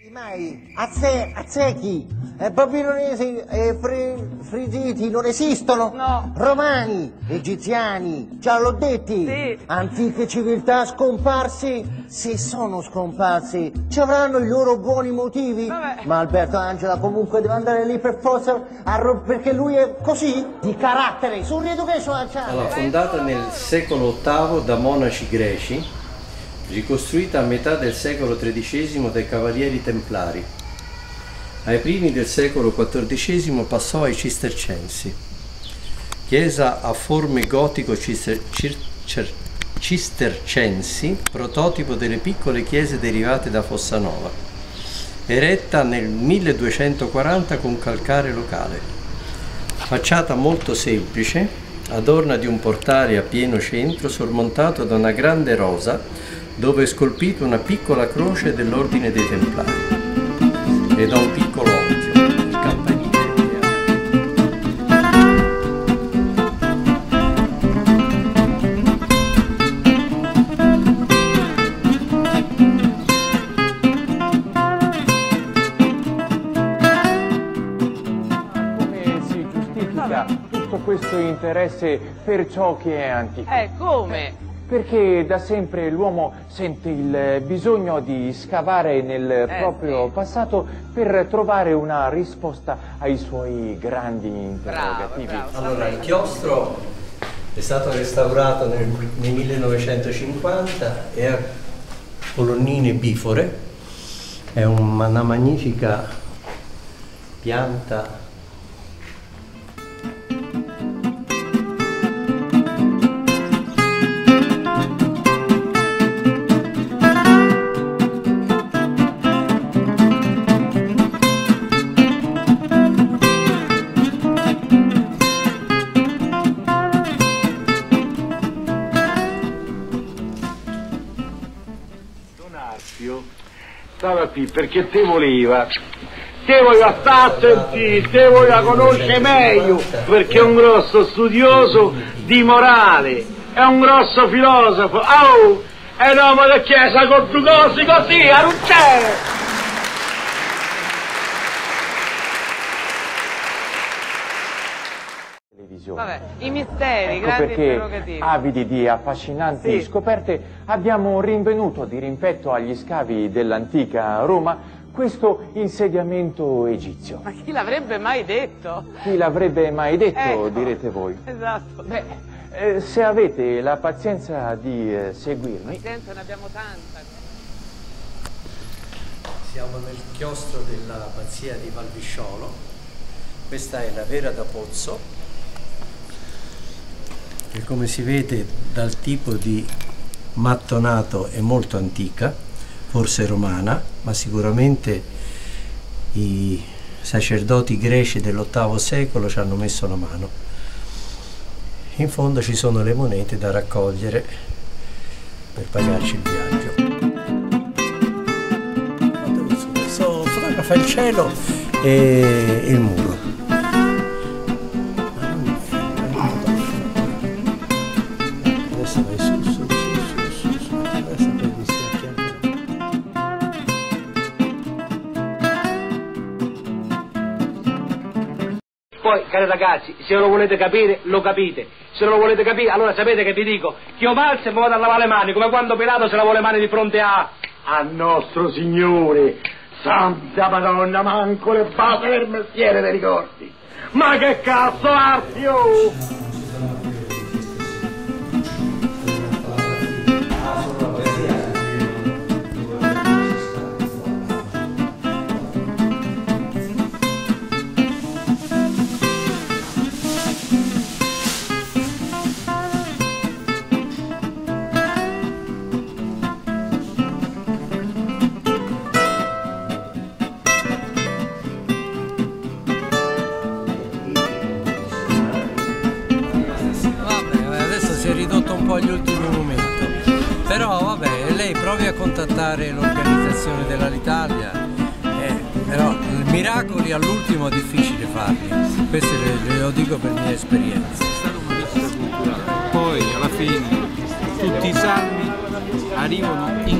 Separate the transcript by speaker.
Speaker 1: Mai azzechi, babilonesi e friggiti non esistono?
Speaker 2: No.
Speaker 1: Romani, egiziani, già l'ho detti.
Speaker 2: Sì.
Speaker 1: Antiche civiltà scomparsi, se sono scomparsi, ci avranno i loro buoni motivi.
Speaker 2: Vabbè.
Speaker 1: Ma Alberto Angela comunque deve andare lì per forza perché lui è così, di carattere, sul Reeducation Channel.
Speaker 3: Allora, fondata nel secolo VIII da monaci greci, ricostruita a metà del secolo XIII dai Cavalieri Templari. Ai primi del secolo XIV passò ai Cistercensi, chiesa a forme gotico-cistercensi, prototipo delle piccole chiese derivate da Fossanova, eretta nel 1240 con calcare locale. Facciata molto semplice, adorna di un portale a pieno centro sormontato da una grande rosa dove è scolpita una piccola croce dell'ordine dei Templari e da un piccolo occhio, il campanile.
Speaker 4: Come si giustifica tutto questo interesse per ciò che è antico?
Speaker 2: Come?
Speaker 4: Perché da sempre l'uomo sente il bisogno di scavare nel proprio passato per trovare una risposta ai suoi grandi interrogativi.
Speaker 2: Bravo.
Speaker 3: Allora, il chiostro è stato restaurato nel 1950 e ha colonnine bifore, è una magnifica pianta.
Speaker 5: Stava qui perché te voleva stare a sentire, te voleva conoscere meglio, perché è un grosso studioso di morale, è un grosso filosofo, è un uomo di chiesa con due cose così, non c'è!
Speaker 2: Vabbè, i misteri,
Speaker 4: Ecco
Speaker 2: grandi
Speaker 4: perché,
Speaker 2: interrogativi.
Speaker 4: avidi di affascinanti
Speaker 2: Sì.
Speaker 4: scoperte, abbiamo rinvenuto di rimpetto agli scavi dell'antica Roma questo insediamento egizio.
Speaker 2: Ma chi l'avrebbe mai detto?
Speaker 4: Chi l'avrebbe mai detto,
Speaker 2: Ecco.
Speaker 4: direte voi?
Speaker 2: Esatto.
Speaker 4: Beh, se avete la pazienza di seguirmi...
Speaker 2: Pazienza, ne abbiamo tanta.
Speaker 3: Siamo nel chiostro dell'abbazia di Valvisciolo, questa è la Vera da Pozzo. E come si vede dal tipo di mattonato è molto antica, forse romana, ma sicuramente i sacerdoti greci dell'VIII secolo ci hanno messo la mano. In fondo ci sono le monete da raccogliere per pagarci il viaggio. Adesso fotografa il cielo e il muro.
Speaker 5: Poi, cari ragazzi, se lo volete capire, lo capite. Se non lo volete capire, allora sapete che vi dico? Che io malzo e mi vado a lavare le mani, come quando Pilato se lava le mani di fronte a nostro Signore. Santa Madonna, manco le basi del mestiere dei ricordi. Ma che cazzo arti, oh!
Speaker 3: Agli ultimi momenti, però vabbè, lei provi a contattare l'organizzazione dell'Alitalia, però miracoli all'ultimo è difficile farli, questo lo dico per mia esperienza.
Speaker 6: È stata una visita culturale, poi alla fine tutti i salmi arrivano in